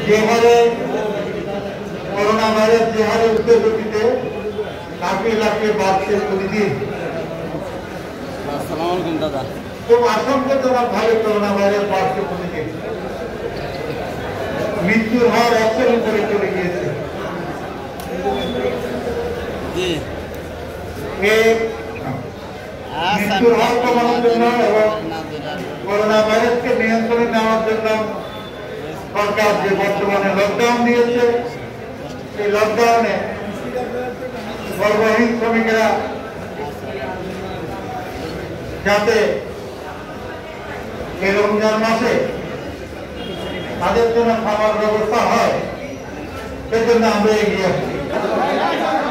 যে হারে corona virus যে হারে উদ্যোগতিতে লাফিয়ে লাফিয়ে বাড়ছে প্রতিদিন, খুব আশঙ্কাজনকভাবে করোনা ভাইরাস বাড়ছে প্রতিদিন। মৃত্যুর হার 100 উপরে চলে গিয়েছে। মৃত্যুর হার কমানোর জন্য এবং করোনা ভাইরাসকে নিয়ন্ত্রণে নেওয়ার জন্য সরকার যে বর্তমানে লকডাউন দিয়েছে, এই লকডাউনে সর্বহীন শ্রমিকেরা যাতে এই রমজান মাসে তাদের জন্য খাবার ব্যবস্থা হয়, সেজন্য আমরা এগিয়ে আসছি।